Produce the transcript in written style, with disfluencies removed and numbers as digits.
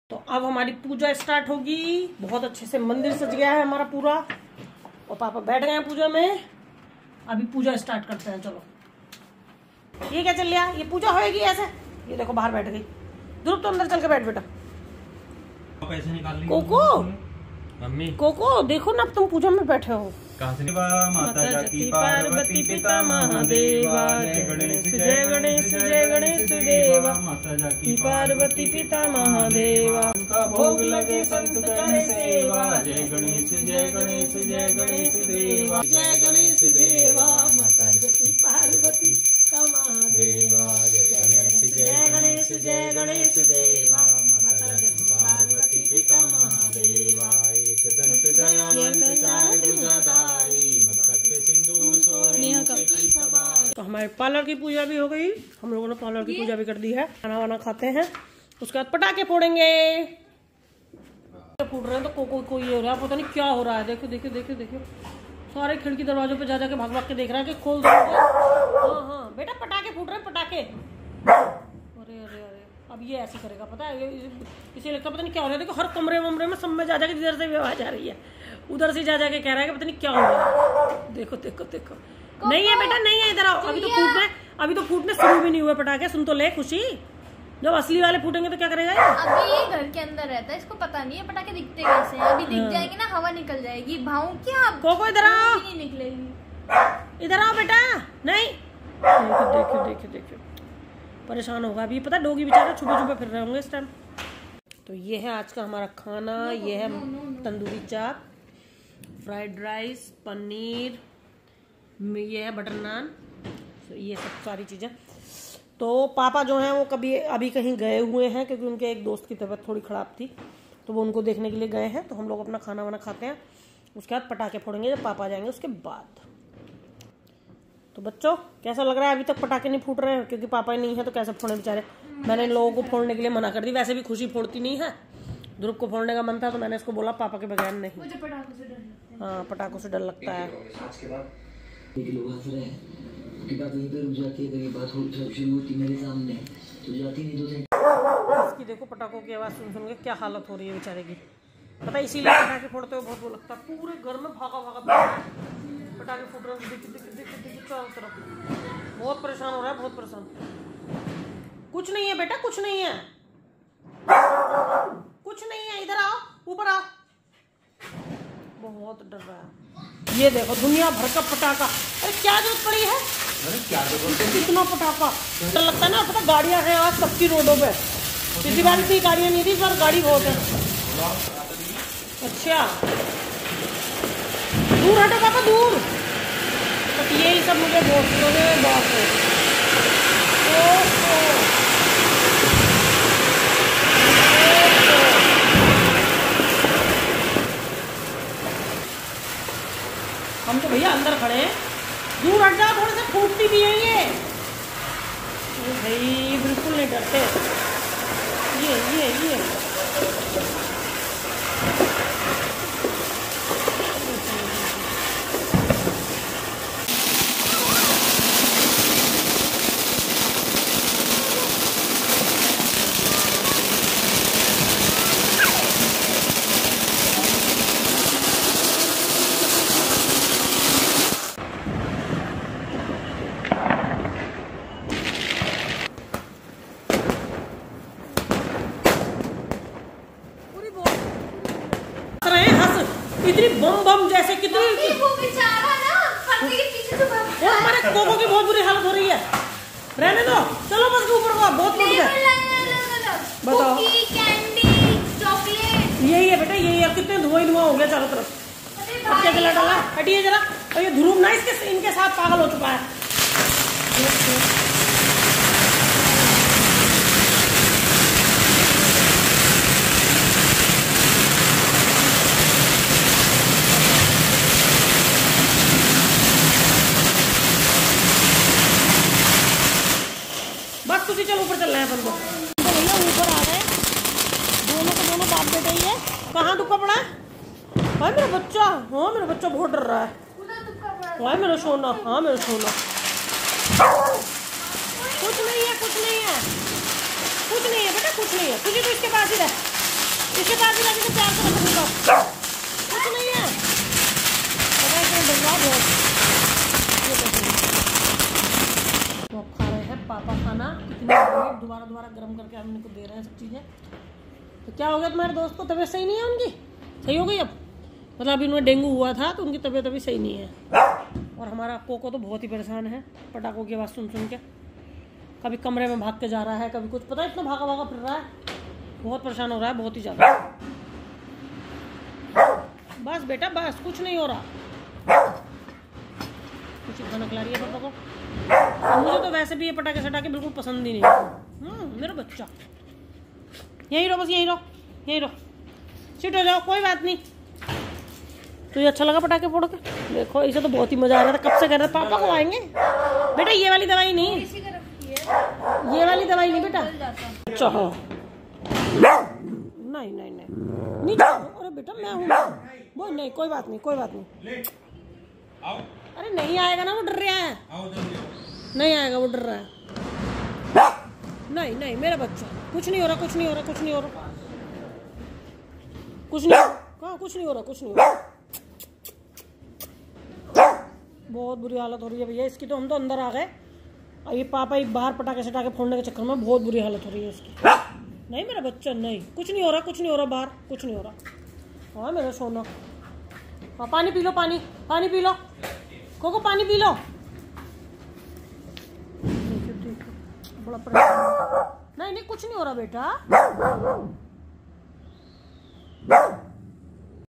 तो अब हमारी पूजा स्टार्ट होगी। बहुत अच्छे से मंदिर सज गया है हमारा पूरा और पापा बैठ गए हैं पूजा में। अभी पूजा स्टार्ट करते हैं। चलो, ये क्या चल रहा है? ये पूजा होएगी ऐसे? ये देखो बाहर बैठ गई। ध्रुव तो अंदर चल के बैठ बेटा। पैसे निकाल ली कोको, मम्मी कोको देखो ना, अब तुम पूजा में बैठे हो। कहाँ से माता जाकी पार्वती पिता महादेवा, जय गणेश जय गणेश जय गणेश देवा, माता जाकी पार्वती पिता महादेवा, उनका भोग लगे संत करने सेवा, जय गणेश जय गणेश जय गणेश देवा, जय गणेश देवा, माता जाकी पार्वती पिता महादेवा, जय गणेश जय गणेश जय गणेश देवा, माता जाकी पार्वती पिता महादेवा, एक दंत दयावंत चार भुजाधारी, मस्तक पे सिंदूर सोहे मुखे की सवारी। तो हमारे पार्लर की पूजा भी हो गई। हम लोगों ने पार्लर की पूजा भी कर दी है। खाना वाना खाते हैं, उसके बाद पटाखे फोड़ेंगे। फूट रहे हैं तो कोई ये हो रहा है, पता नहीं क्या हो रहा है। देखो देखो देखो देखो, सारे खिड़की दरवाजों पे जा जाके भाग भाग के देख रहा है कि खोल दो। हाँ हाँ बेटा, पटाखे फूट रहे हैं, पटाखे। अरे अरे अरे, अब ये ऐसे करेगा, पता है इसे लगता पता नहीं क्या हो रहा है। देखो हर कमरे वमरे में सब में जा जाके इधर से भी आवाज आ रही है, उधर से जा जाके कह रहा है कि पता नहीं क्या हो रहा है। देखो देखो देखो, नहीं है बेटा नहीं है, इधर आओ। अभी तो फूटने शुरू भी नहीं हुए पटाखे। सुन तो ले खुशी, जब असली वाले फूटेंगे तो क्या करेगा ये? अभी ये घर के अंदर रहता है, इसको पता नहीं है पटाखे दिखते कैसे हैं। अभी दिख जाएंगे ना, हवा निकल जाएगी। भाऊ क्या कोको इधर आओ, नहीं निकलेगी। इधर आओ बेटा। नहीं, देखो देखो देखो देखो, परेशान होगा अभी। पता डोगी बेचारा छुपे छुपे फिर रहे होंगे इस टाइम। तो ये है आज का हमारा खाना। ये है तंदूरी चाप, फ्राइड राइस, पनीर, ये है बटर नान, तो ये सब सारी चीज़ें। तो पापा जो हैं वो अभी कहीं गए हुए हैं, क्योंकि उनके एक दोस्त की तबीयत थोड़ी ख़राब थी, तो वो उनको देखने के लिए गए हैं। तो हम लोग अपना खाना वाना खाते हैं, उसके बाद पटाखे फोड़ेंगे जब पापा जाएंगे उसके बाद। तो बच्चों कैसा लग रहा है? अभी तक पटाखे नहीं फूट रहे हैं क्योंकि पापा ही नहीं है, तो कैसे फोड़े बेचारे। मैंने इन लोगों को फोड़ने के लिए मना कर दी। वैसे भी खुशी फोड़ती नहीं है, ध्रुव को फोड़ने का मन था तो मैंने इसको बोला पापा के बगैर नहीं। मुझे पटाखों से डर लगता है। हाँ, पटाखों से डर लगता है। लोग हंस रहे हैं कि बात वहीं पे रुक जाती है, कहीं बात शुरू होती मेरे सामने तो जाती नहीं। इसकी देखो पटाखों की आवाज़ सुन के क्या हालत हो रही है बेचारे की। पता है इसीलिए पटाखे फोड़ते हुए बहुत वो लगता है। पूरे घर में भागा भागा पटाखे फूट रहे हैं, दिख चारों तरफ। बहुत परेशान हो रहा है, बहुत परेशान। कुछ नहीं है बेटा, कुछ नहीं है, कुछ नहीं है। इधर आओ, ऊपर आओ। बहुत डर रहा है। ये देखो दुनिया भर का पटाखा। अरे क्या जरूरत पड़ी है? अरे क्या जरूरत? कितना पटाखा डर लगता है ना। पता गाड़ियां हैं आज सबकी रोडों पे, किसी बार इतनी गाड़ियां नहीं थी, इस बार गाड़ी बहुत है। अच्छा दूर हटो पापा, दूर। तो यही सब मुझे बहुत बात है। हम तो भैया अंदर खड़े हैं, दूर हट जाओ, थोड़े से फूटती भी है ये। भाई बिल्कुल नहीं डरते। ये इतनी बम बम जैसे कितनी। वो बेचारा ना पर्दे के पीछे से भाग वो हमारे कोको की बहुत बुरी हालत हो रही है। रहने दो, चलो बस ऊपर को, बहुत मत बताओ। कुकी, कैंडी, चॉकलेट, यही है बेटा, यही है। कितने धुआं हो गया चारों तरफ। अब क्या गला डाला? हटिए जरा। और ये ध्रुव ना इनके साथ पागल हो चुका है। बस तुझे चलो ऊपर चल रहे हैं अपन को। तो भैया ऊपर आ गए, दोनों के दोनों बाप बेटे ही है। कहाँ दुखा पड़ा है? हाँ मेरा बच्चा, हाँ मेरा बच्चा बहुत डर रहा है। हाँ मेरा सोना, हाँ मेरा सोना। कुछ नहीं है, कुछ नहीं है, कुछ नहीं है बेटा, कुछ नहीं है। तुझे तो इसके पास ही रह। कुछ नहीं है, पता है क्यों डर रहा बहुत। तो अब खा रहे हैं पापा खाना, कितनी दोबारा दोबारा गर्म करके हम इनको दे रहे हैं सब चीज़ें। तो क्या हो गया तुम्हारे दोस्त को, तबीयत सही नहीं है उनकी? सही हो गई अब, मतलब अभी उन्हें डेंगू हुआ था तो उनकी तबीयत अभी सही नहीं है। और हमारा कोको तो बहुत ही परेशान है पटाखों की आवाज़ सुन सुन के, कभी कमरे में भाग के जा रहा है, कभी कुछ, पता है इतना भागा भागा फिर रहा है, बहुत परेशान हो रहा है, बहुत ही ज़्यादा। बस बेटा बस, कुछ नहीं हो रहा। कुछ खाना खिला रही है पापा को। मुझे तो वैसे भी ये पटाखे सटाखे बिल्कुल पसंद ही नहीं है। मेरा बच्चा यहीं रहो, बस यहीं रहो, यहीं रहो, सीट हो जाओ, कोई बात नहीं। तो ये अच्छा लगा पटाखे फोड़ के? देखो इसे तो बहुत ही मजा आ रहा था, कब से कह रहे थे पापा को आएंगे। बेटा ये वाली दवाई नहीं, ये वाली दवाई नहीं बेटा। अच्छा हाँ, नहीं नहीं नहीं नहीं, अरे बेटा मैं हूँ, वो नहीं, कोई बात नहीं, कोई बात नहीं। अरे नहीं आएगा ना, वो डर रहा है, नहीं आएगा, वो डर रहा है। नहीं नहीं मेरा बच्चा, कुछ नहीं हो रहा, कुछ नहीं हो रहा, कुछ नहीं हो रहा, कुछ नहीं, हाँ कुछ नहीं हो रहा, कुछ नहीं हो रहा। बहुत बुरी हालत हो रही है भैया इसकी, तो हम तो अंदर आ गए, और ये पापा ही बाहर पटाखे सटाखे फोड़ने के चक्कर में बहुत बुरी हालत हो रही है इसकी। नहीं मेरा बच्चा, नहीं कुछ नहीं हो रहा, कुछ नहीं हो रहा, बाहर कुछ नहीं हो रहा। हाँ मेरा सोना, हाँ पानी पी लो, पानी पानी पी लो, कोको पानी पी लो। बड़ा परेशान, नहीं नहीं कुछ नहीं हो रहा बेटा।